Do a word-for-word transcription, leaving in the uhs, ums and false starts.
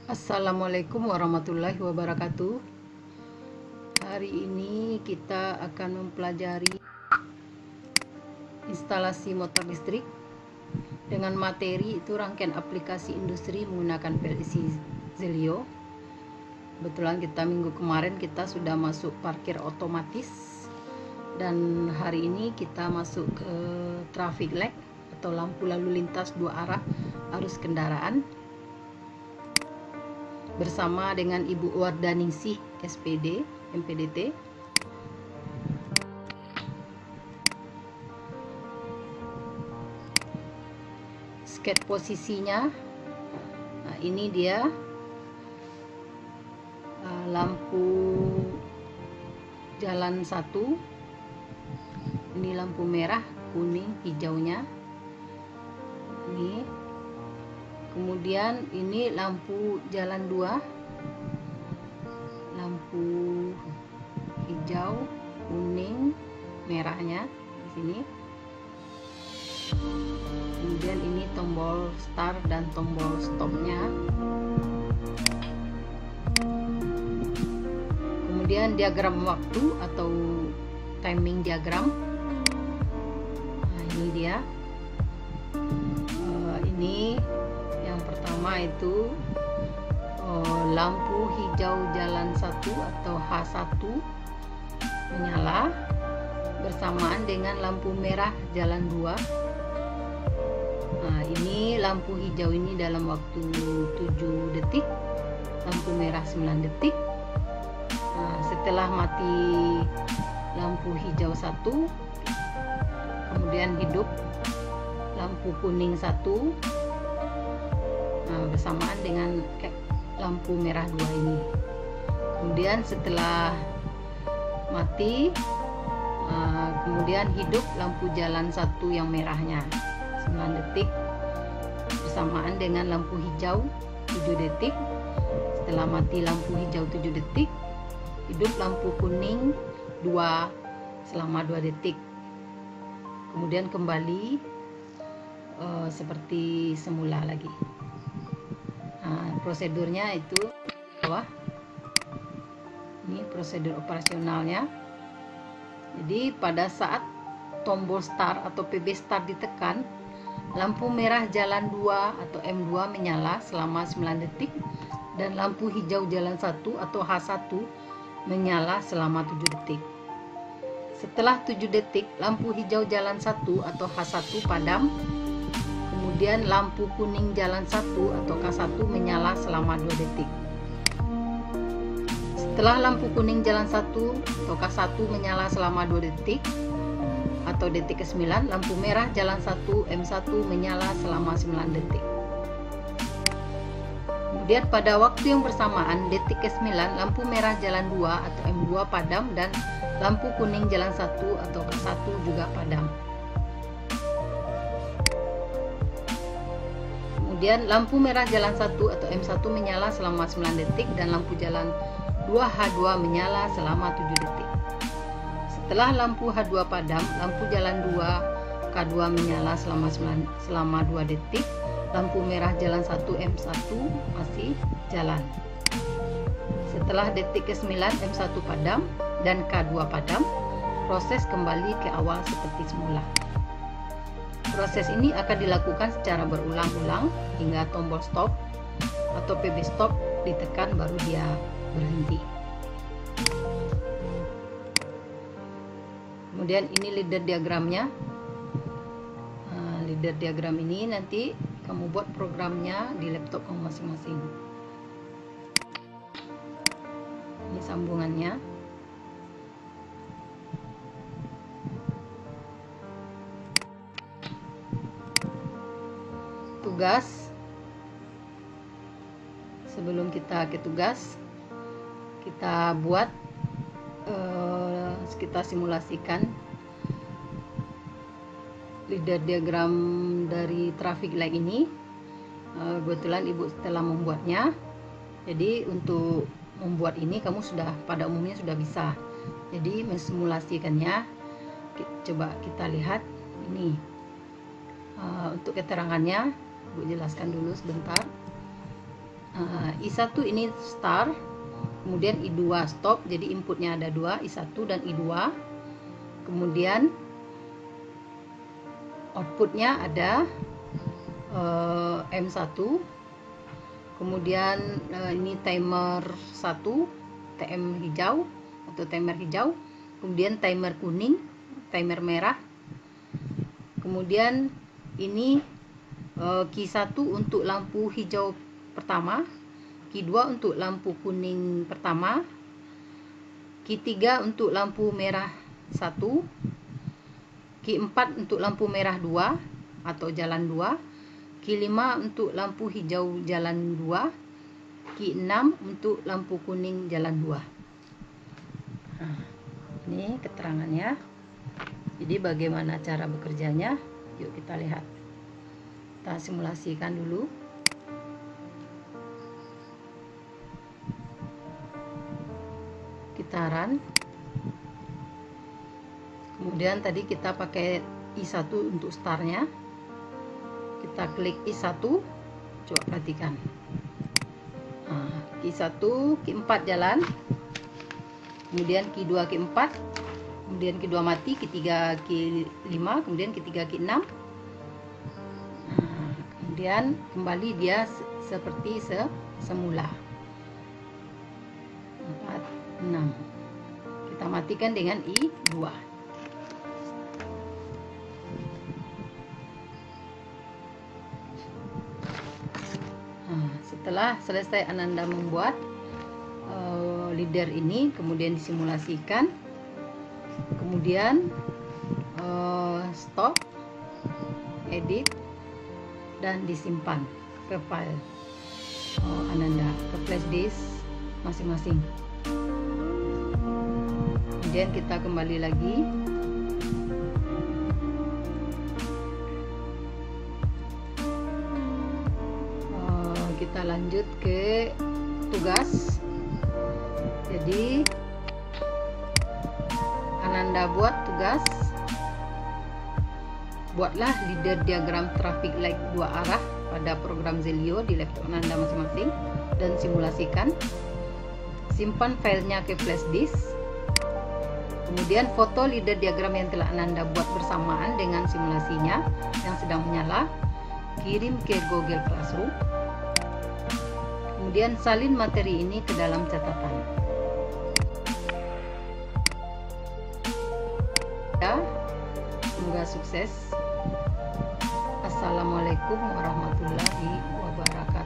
Assalamualaikum warahmatullahi wabarakatuh. Hari ini kita akan mempelajari instalasi motor listrik dengan materi itu rangkaian aplikasi industri menggunakan P L C Zelio. Kebetulan kita minggu kemarin kita sudah masuk parkir otomatis, dan hari ini kita masuk ke traffic light atau lampu lalu lintas dua arah arus kendaraan bersama dengan Ibu Wardaningsih S P D M P D T. Sket posisinya, nah, ini dia uh, lampu jalan satu, ini lampu merah, kuning, hijaunya ini. Kemudian ini lampu jalan dua, lampu hijau, kuning, merahnya di sini. Kemudian ini tombol start dan tombol stopnya. Kemudian diagram waktu atau timing diagram. Nah, ini dia. Uh, ini pertama itu oh, lampu hijau jalan satu atau H satu menyala bersamaan dengan lampu merah jalan dua. Nah, ini lampu hijau ini dalam waktu tujuh detik, lampu merah sembilan detik. Nah, setelah mati lampu hijau satu, kemudian hidup lampu kuning satu, nah, bersamaan dengan lampu merah dua ini. Kemudian setelah mati, uh, kemudian hidup lampu jalan satu yang merahnya sembilan detik bersamaan dengan lampu hijau tujuh detik. Setelah mati lampu hijau tujuh detik, hidup lampu kuning dua selama dua detik. Kemudian kembali uh, seperti semula lagi. Nah, prosedurnya itu bawah. Ini prosedur operasionalnya. Jadi pada saat tombol start atau P B start ditekan, lampu merah jalan dua atau M dua menyala selama sembilan detik dan lampu hijau jalan satu atau H satu menyala selama tujuh detik. Setelah tujuh detik, lampu hijau jalan satu atau H satu padam. Kemudian lampu kuning jalan satu atau K satu menyala selama dua detik. Setelah lampu kuning jalan satu atau K satu menyala selama dua detik atau detik ke sembilan, lampu merah jalan satu M satu menyala selama sembilan detik. Kemudian pada waktu yang bersamaan detik ke sembilan, lampu merah jalan dua atau M dua padam dan lampu kuning jalan satu atau K satu juga padam. Kemudian lampu merah jalan satu atau M satu menyala selama sembilan detik dan lampu jalan dua H dua menyala selama tujuh detik. Setelah lampu H dua padam, lampu jalan dua K dua menyala selama sembilan, selama dua detik. Lampu merah jalan satu M satu masih jalan. Setelah detik ke sembilan, M satu padam dan K dua padam, proses kembali ke awal seperti semula. Proses ini akan dilakukan secara berulang-ulang hingga tombol stop atau P B stop ditekan baru dia berhenti. Kemudian ini leader diagramnya. Nah, leader diagram ini nanti kamu buat programnya di laptop kamu masing-masing. Ini sambungannya. Tugas, sebelum kita ke tugas, kita buat uh, kita simulasikan leader diagram dari traffic light ini. Uh, kebetulan Ibu telah membuatnya. Jadi untuk membuat ini kamu sudah pada umumnya sudah bisa. Jadi mensimulasikannya, coba kita lihat ini. Uh, untuk keterangannya Bu jelaskan dulu sebentar. uh, I satu ini start, kemudian I dua stop, jadi inputnya ada dua, I satu dan I dua. Kemudian outputnya ada uh, M satu. Kemudian uh, ini timer satu, T M hijau atau timer hijau. Kemudian timer kuning, timer merah. Kemudian ini uh, Q satu untuk lampu hijau pertama, Q dua untuk lampu kuning pertama, Q tiga untuk lampu merah satu, Q empat untuk lampu merah dua atau jalan dua, Q lima untuk lampu hijau jalan dua, Q enam untuk lampu kuning jalan dua. Nah, ini keterangannya. Jadi bagaimana cara bekerjanya? Yuk kita lihat. Kita simulasikan dulu. Kita run. Kemudian tadi kita pakai I satu untuk startnya. Kita klik I satu, coba perhatikan. Nah, Q satu, Q empat jalan, kemudian Q dua, Q empat, kemudian Q dua mati, Q tiga, Q lima, kemudian Q tiga, Q enam. Nah, kemudian kembali dia seperti se semula. empat, enam. Kita matikan dengan I dua. Setelah selesai Ananda membuat uh, leader ini, kemudian disimulasikan, kemudian uh, stop, edit, dan disimpan ke file uh, Ananda, ke flash disk masing-masing. Kemudian kita kembali lagi. Kita lanjut ke tugas. Jadi Ananda buat tugas, buatlah leader diagram traffic light dua arah pada program Zelio di laptop Ananda masing-masing dan simulasikan. Simpan filenya ke flash disk. Kemudian foto leader diagram yang telah Ananda buat bersamaan dengan simulasinya yang sedang menyala, kirim ke Google Classroom. Kemudian salin materi ini ke dalam catatan. Ya, semoga sukses. Assalamualaikum warahmatullahi wabarakatuh.